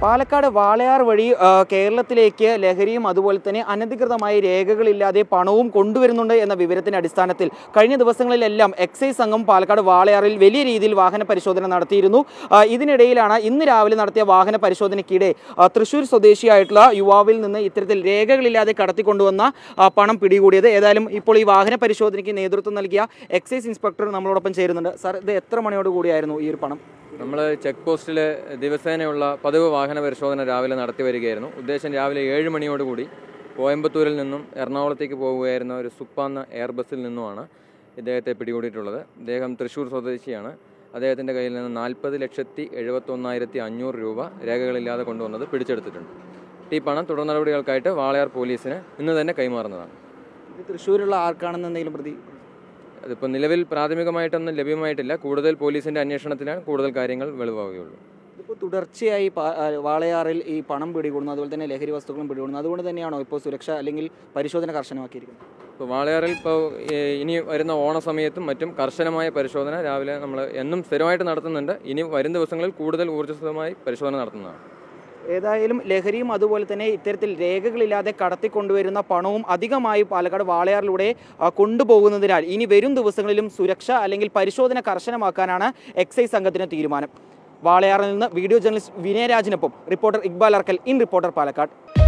പാലക്കാട് വാളയാർ വഴി കേരളത്തിലേക്ക് ലഹരിയും അതുപോലെ തന്നെ അനധികൃതമായ രേഖകളില്ലാതെ പണവും കൊണ്ടുവരുന്നുണ്ട് എന്ന വിവരത്തിന്റെ അടിസ്ഥാനത്തിൽ കഴിഞ്ഞ ദിവസങ്ങളിലെല്ലാം എക്സൈസ് സംഘം പാലക്കാട് വാളയാറിൽ വലിയ രീതിയിൽ വാഹന പരിശോധന നടത്തിയിരുന്നു. ഇതിനിടയിലാണ് ഇന്ന് രാവിലെ നടത്തിയ വാഹന പരിശോധനയ്ക്കിടെ തൃശ്ശൂർ സ്വദേശിയായിട്ടുള്ള യുവാവിൽ നിന്ന് ഇത്തരത്തിൽ രേഖകളില്ലാതെ കടത്തിക്കൊണ്ടുവന്ന പണം പിടികൂടിയത്. ഏതായാലും ഇപ്പോൾ ഈ വാഹന പരിശോധനയ്ക്ക് നേതൃത്വം നൽകിയ എക്സൈസ് ഇൻസ്പെക്ടർ നമ്മളോടൊപ്പം ചേരുന്നുണ്ട്. സാർ, ഇത് എത്ര മണിയോട് കൂടിയായിരുന്നു ഈ ഒരു പണം? നമ്മൾ ചെക്ക് പോസ്റ്റിൽ ദിവസേനയുള്ള പതിവ് വാഹന പരിശോധന രാവിലെ നടത്തി വരികയായിരുന്നു. ഉദ്ദേശം രാവിലെ 7 മണിയോടുകൂടി കോയമ്പത്തൂരിൽ നിന്നും എറണാകുളത്തേക്ക് പോവുകയായിരുന്ന ഒരു സുപ്പാന്ന എയർ ബസ്സിൽ നിന്നുമാണ് ഇദ്ദേഹത്തെ പിടികൂടിയിട്ടുള്ളത്. ഇദ്ദേഹം തൃശ്ശൂർ സ്വദേശിയാണ്. അദ്ദേഹത്തിൻ്റെ കയ്യിൽ നിന്ന് 40,71,500 രൂപ രേഖകളില്ലാതെ കൊണ്ടുവന്നത് പിടിച്ചെടുത്തിട്ടുണ്ട്. ഈ പണം തുടർ നടപടികൾക്കായിട്ട് വാളയാർ പോലീസിന് ഇന്ന് തന്നെ കൈമാറുന്നതാണ്. തൃശ്ശൂരുള്ള ആർക്കാണെന്ന് എന്തെങ്കിലും പ്രതി? അതിപ്പോൾ നിലവിൽ പ്രാഥമികമായിട്ടൊന്നും ലഭ്യമായിട്ടില്ല. കൂടുതൽ പോലീസിൻ്റെ അന്വേഷണത്തിലാണ് കൂടുതൽ കാര്യങ്ങൾ വെളിവാകുകയുള്ളൂ. ഇപ്പോൾ തുടർച്ചയായി വാളയാറിൽ ഈ പണം പിടികൂടുന്നു, അതുപോലെ തന്നെ ലഹരി വസ്തുക്കളും പിടികൂടുന്നു. അതുകൊണ്ട് തന്നെയാണോ ഇപ്പോൾ സുരക്ഷ അല്ലെങ്കിൽ പരിശോധന കർശനമാക്കിയിരിക്കുന്നത്? ഇപ്പോൾ വാളയാറിൽ ഇനി വരുന്ന ഓണ സമയത്തും മറ്റും കർശനമായ പരിശോധന രാവിലെ നമ്മൾ എന്നും സ്ഥിരമായിട്ട് നടത്തുന്നുണ്ട്. ഇനി വരും ദിവസങ്ങളിൽ കൂടുതൽ ഊർജ്ജിതമായി പരിശോധന നടത്തുന്നതാണ്. ഏതായാലും ലഹരിയും അതുപോലെ തന്നെ ഇത്തരത്തിൽ രേഖകളില്ലാതെ കടത്തിക്കൊണ്ടുവരുന്ന പണവും അധികമായി പാലക്കാട് വാളയാറിലൂടെ കൊണ്ടുപോകുന്നതിനാൽ ഇനി വരും ദിവസങ്ങളിലും സുരക്ഷ അല്ലെങ്കിൽ പരിശോധന കർശനമാക്കാനാണ് എക്സൈസ് സംഘത്തിന് തീരുമാനം. വാളയാറിൽ നിന്ന് വീഡിയോ ജേർണലിസ്റ്റ് വിനയരാജിനൊപ്പം reporter Iqbal Arkal, in reporter Palakkad.